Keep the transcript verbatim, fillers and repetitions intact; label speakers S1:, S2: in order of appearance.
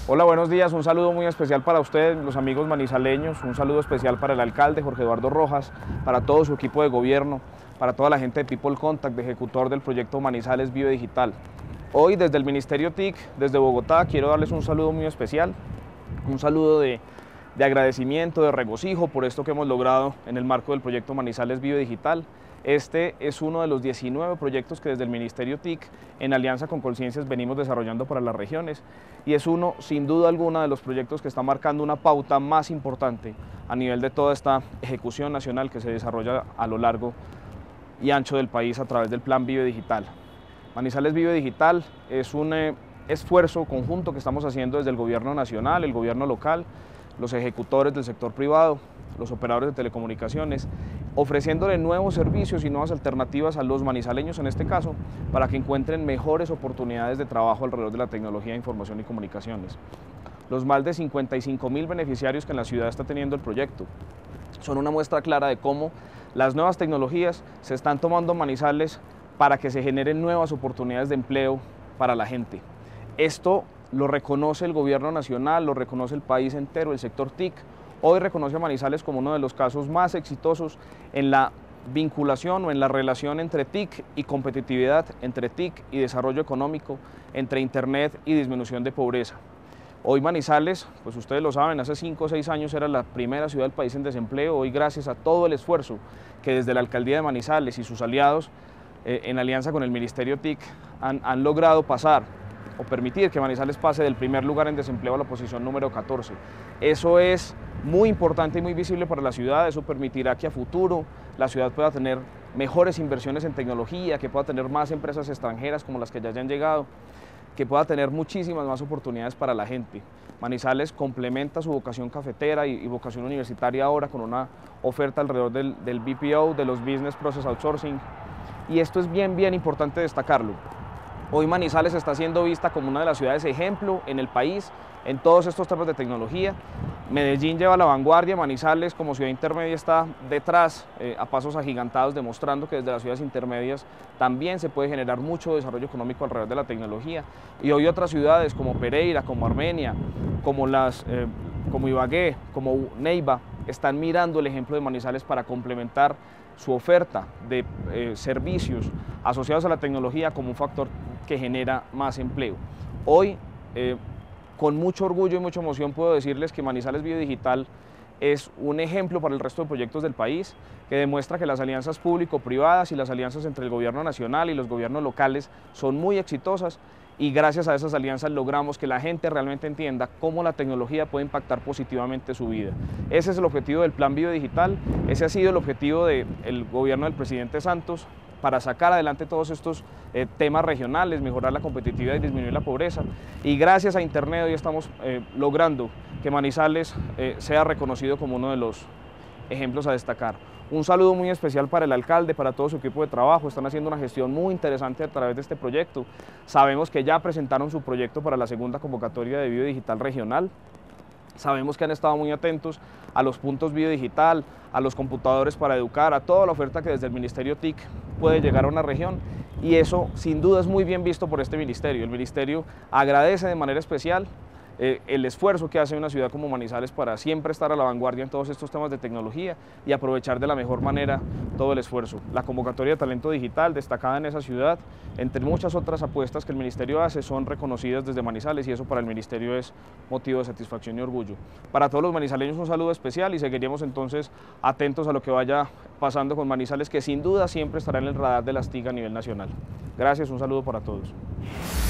S1: Hola, buenos días, un saludo muy especial para ustedes, los amigos manizaleños, un saludo especial para el alcalde Jorge Eduardo Rojas, para todo su equipo de gobierno, para toda la gente de People Contact, de ejecutor del proyecto Manizales Vive Digital. Hoy desde el Ministerio T I C, desde Bogotá, quiero darles un saludo muy especial, un saludo de, de agradecimiento, de regocijo por esto que hemos logrado en el marco del proyecto Manizales Vive Digital. Este es uno de los diecinueve proyectos que desde el Ministerio T I C, en alianza con Colciencias, venimos desarrollando para las regiones, y es uno, sin duda alguna, de los proyectos que está marcando una pauta más importante a nivel de toda esta ejecución nacional que se desarrolla a lo largo y ancho del país a través del Plan Vive Digital. Manizales Vive Digital es un eh, esfuerzo conjunto que estamos haciendo desde el gobierno nacional, el gobierno local, los ejecutores del sector privado, los operadores de telecomunicaciones, ofreciéndole nuevos servicios y nuevas alternativas a los manizaleños en este caso, para que encuentren mejores oportunidades de trabajo alrededor de la tecnología de información y comunicaciones. Los más de cincuenta y cinco mil beneficiarios que en la ciudad está teniendo el proyecto son una muestra clara de cómo las nuevas tecnologías se están tomando en Manizales para que se generen nuevas oportunidades de empleo para la gente. Esto lo reconoce el gobierno nacional, lo reconoce el país entero, el sector T I C. Hoy reconoce a Manizales como uno de los casos más exitosos en la vinculación o en la relación entre T I C y competitividad, entre T I C y desarrollo económico, entre Internet y disminución de pobreza. Hoy Manizales, pues ustedes lo saben, hace cinco o seis años era la primera ciudad del país en desempleo. Hoy, gracias a todo el esfuerzo que desde la Alcaldía de Manizales y sus aliados, eh, en alianza con el Ministerio T I C, han, han logrado pasar o permitir que Manizales pase del primer lugar en desempleo a la posición número catorce. Eso es muy importante y muy visible para la ciudad. Eso permitirá que a futuro la ciudad pueda tener mejores inversiones en tecnología, que pueda tener más empresas extranjeras como las que ya hayan llegado, que pueda tener muchísimas más oportunidades para la gente. Manizales complementa su vocación cafetera y, y vocación universitaria ahora con una oferta alrededor del, del B P O, de los Business Process Outsourcing, y esto es bien, bien importante destacarlo. Hoy Manizales está siendo vista como una de las ciudades ejemplo en el país en todos estos temas de tecnología. Medellín lleva la vanguardia, Manizales como ciudad intermedia está detrás eh, a pasos agigantados, demostrando que desde las ciudades intermedias también se puede generar mucho desarrollo económico alrededor de la tecnología. Y hoy otras ciudades como Pereira, como Armenia, como, las, eh, como Ibagué, como Neiva, están mirando el ejemplo de Manizales para complementar su oferta de eh, servicios asociados a la tecnología como un factor que genera más empleo. Hoy, eh, con mucho orgullo y mucha emoción, puedo decirles que Manizales Vive Digital es un ejemplo para el resto de proyectos del país, que demuestra que las alianzas público-privadas y las alianzas entre el gobierno nacional y los gobiernos locales son muy exitosas, y gracias a esas alianzas logramos que la gente realmente entienda cómo la tecnología puede impactar positivamente su vida. Ese es el objetivo del Plan Vive Digital, ese ha sido el objetivo del gobierno del presidente Santos, para sacar adelante todos estos eh, temas regionales, mejorar la competitividad y disminuir la pobreza. Y gracias a Internet hoy estamos eh, logrando que Manizales eh, sea reconocido como uno de los ejemplos a destacar. Un saludo muy especial para el alcalde, para todo su equipo de trabajo. Están haciendo una gestión muy interesante a través de este proyecto. Sabemos que ya presentaron su proyecto para la segunda convocatoria de Vive Digital Regional. Sabemos que han estado muy atentos a los puntos Vive Digital, a los computadores para educar, a toda la oferta que desde el Ministerio T I C puede llegar a una región, y eso sin duda es muy bien visto por este ministerio. El ministerio agradece de manera especial eh, el esfuerzo que hace una ciudad como Manizales para siempre estar a la vanguardia en todos estos temas de tecnología y aprovechar de la mejor manera todo el esfuerzo. La convocatoria de talento digital destacada en esa ciudad, entre muchas otras apuestas que el ministerio hace, son reconocidas desde Manizales, y eso para el ministerio es motivo de satisfacción y orgullo. Para todos los manizaleños un saludo especial, y seguiríamos entonces atentos a lo que vaya pasando con Manizales, que sin duda siempre estará en el radar de las T I C a nivel nacional. Gracias, un saludo para todos.